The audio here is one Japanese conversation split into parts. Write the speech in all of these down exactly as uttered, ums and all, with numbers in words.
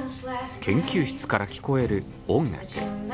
研究室から聞こえる音楽。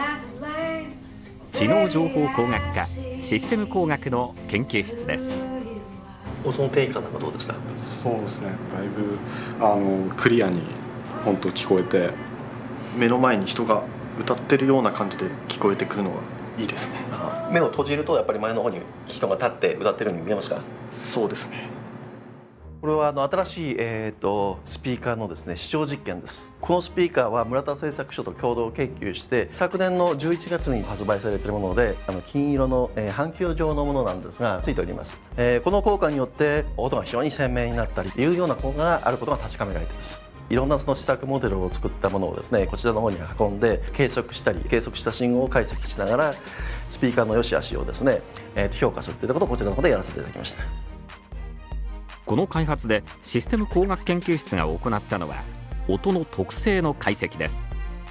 知能情報工学科システム工学の研究室です。 音の定義感なんかどうですか？ そうですね、だいぶあのクリアに本当聞こえて、 目の前に人が歌ってるような感じで聞こえてくるのはいいですね。 目を閉じるとやっぱり前の方に人が立って歌ってるように見えますか？ そうですね。 これはあの新しい、えー、とスピーカーのですね試聴実験です。このスピーカーは村田製作所と共同研究して昨年のじゅういちがつに発売されているもので、あの金色の、えー、半球状のものなんですがついております、えー、この効果によって音が非常に鮮明になったりというような効果があることが確かめられています。いろんなその試作モデルを作ったものをですねこちらの方に運んで計測したり計測した信号を解析しながらスピーカーの良し悪しをですね、えー、と評価するということをこちらの方でやらせていただきました。 この開発でシステム工学研究室が行ったのは音の特性の解析です。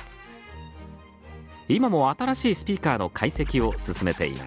今も新しいスピーカーの解析を進めています。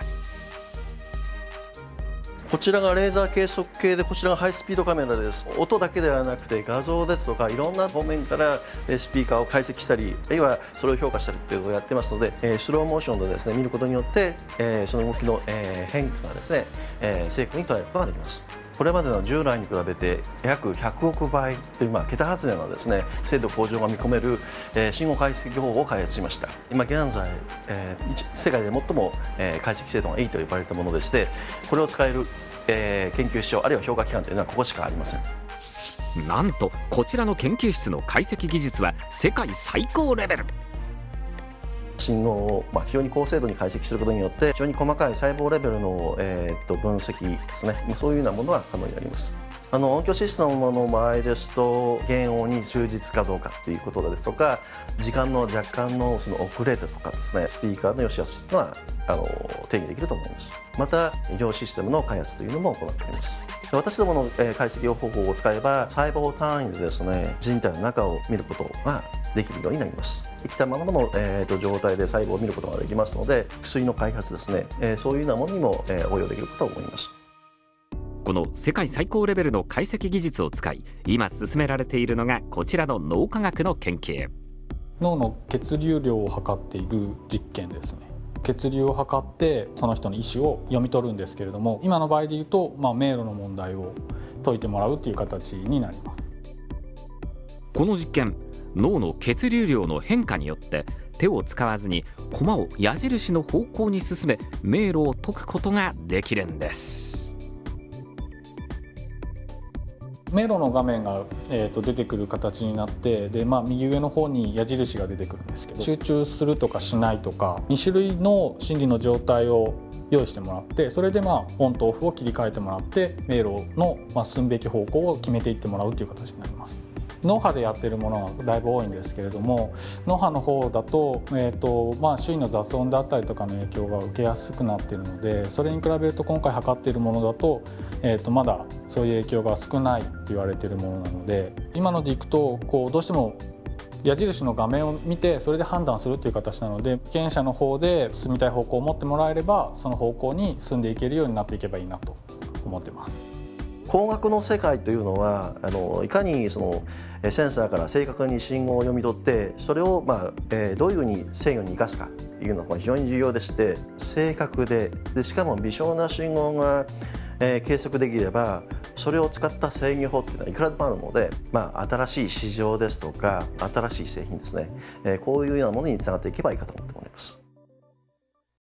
こちらがレーザー計測計で、こちらがハイスピードカメラです。音だけではなくて画像ですとかいろんな方面からスピーカーを解析したり、あるいはそれを評価したりということをやってますので、スローモーションでですね見ることによってその動きの変化がですね正確に捉えることができます。これまでの従来に比べて約ひゃくおくばいという、まあ、桁外れのですね精度向上が見込める、えー、信号解析方法を開発しました。今現在、えー、世界で最も、えー、解析精度がいいと呼ばれたものでして、これを使える、えー、研究所あるいは評価機関というのはここしかありません。 なんとこちらの研究室の解析技術は世界最高レベル。 信号を、まあ、非常に高精度に解析することによって非常に細かい細胞レベルの、えー、と分析ですね、まあ、そういうようなものは可能になります。あの音響システムの場合ですと原音に忠実かどうかということですとか時間の若干のその遅れとかですねスピーカーの良し悪しというのはあの定義できると思います。また医療システムの開発というのも行っております。私どもの解析方法を使えば細胞単位でですね人体の中を見ることができるようになります。生きたままの、えー、と状態で細胞を見ることができますので、薬の開発ですね、えー、そういうようなものにも、えー、応用できるかと思います。 この世界最高レベルの解析技術を使い今進められているのがこちらの脳科学の研究。 脳の血流量を測っている実験ですね。血流を測ってその人の意思を読み取るんですけれども、今の場合でいうと、まあ、迷路の問題を解いてもらうという形になります。 この実験、脳の血流量の変化によって手を使わずに駒を矢印の方向に進め迷路を解くことができるんです。 迷路の画面が、えー、と出てくる形になってで、まあ、右上の方に矢印が出てくるんですけど、集中するとかしないとかに種類の心理の状態を用意してもらって、それでまあオンとオフを切り替えてもらって迷路の、まあ、進むべき方向を決めていってもらうという形になります。脳波でやっているものがだいぶ多いんですけれども、脳波の方だと、えーとまあ、周囲の雑音であったりとかの影響が受けやすくなっているので、それに比べると今回測っているものだと、えーとまだそういう影響が少ないと言われているものなので、今のでいくとこうどうしても矢印の画面を見てそれで判断するという形なので、被験者の方で進みたい方向を持ってもらえればその方向に進んでいけるようになっていけばいいなと思ってます。 工学の世界というのはあのいかにそのセンサーから正確に信号を読み取ってそれを、まあえー、どういうふうに制御に生かすかというのが非常に重要でして、正確で、でしかも微小な信号が、えー、計測できればそれを使った制御法っていうのはいくらでもあるので、まあ、新しい市場ですとか新しい製品ですね、えー、こういうようなものにつながっていけばいいかと思っております。